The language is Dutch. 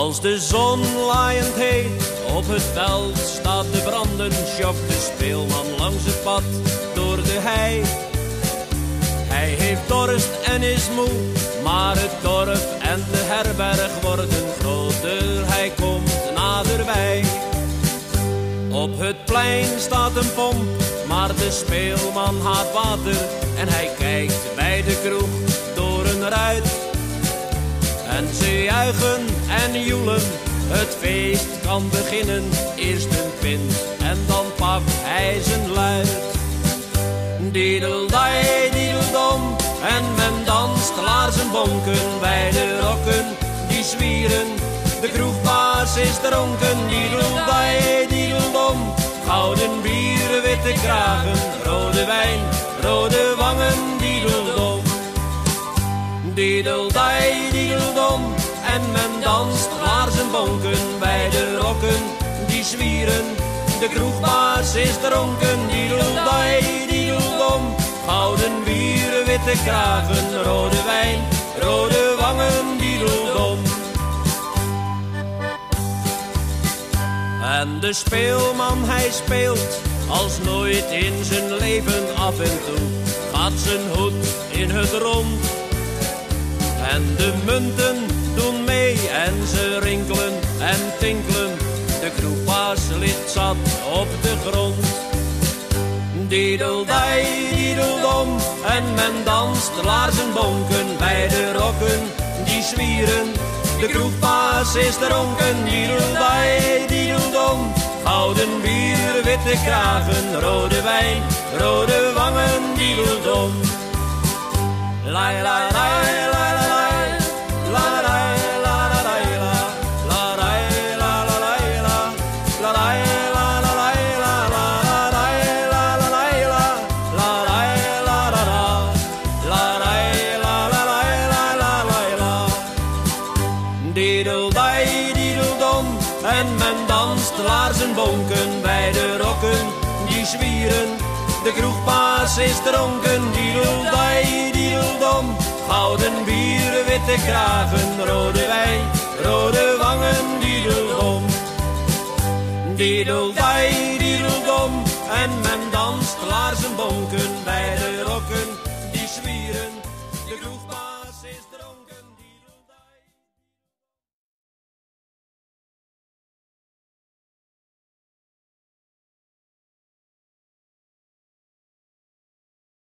Als de zon laaiend heet op het veld staat te branden, sjokt de speelman langs het pad door de hei. Hij heeft dorst en is moe, maar het dorp en de herberg worden groter. Hij komt naderbij. Op het plein staat een pomp, maar de speelman haat water. En hij kijkt bij de kroeg door een ruit. En ze juichen en joelen, het feest kan beginnen. Eerst een pint en dan pakt hij zijn luid. Diedeldai, diedeldom, en men danst laarzenbonken bij de rokken die zwieren. De kroegbaas is dronken, diedeldai, diedeldom. Gouden bieren, witte kragen, rode wijn, rode wangen, diedeldom. Diedeldai, diedeldom, en men danst laarzenbonken bij de rokken die zwieren. De kroegbaas is dronken, diedeldai, diedeldom. Gouden bieren, witte kragen, rode wijn, rode wangen, diedeldom. En de speelman hij speelt als nooit in zijn leven. Af en toe gaat zijn hoed in het rond. En de munten doen mee en ze rinkelen en tinkelen. De kroegbaas ligt zat op de grond. Diedeldai, diedeldom, en men danst laarzenbonken bij de rokken die zwieren. De kroegbaas is dronken, diedeldai, diedeldom. Gouden bier, witte kragen, rode wijn, rode wangen, diedeldom. Lai, lai, lai, lai, lai, lai, lai, lai, lai, lai, lai, lai, lai, diedeldai, diedeldom, en men danst laarzenbonken bij de rokken die zwieren. De kroegbaas is dronken, diedeldai, diedeldom. Gouden bieren, witte kragen, rode wijn, rode wangen, diedeldom. Diedeldai, diedeldom, en men danst laarzenbonken bij de rokken die zwieren. De kroegbaas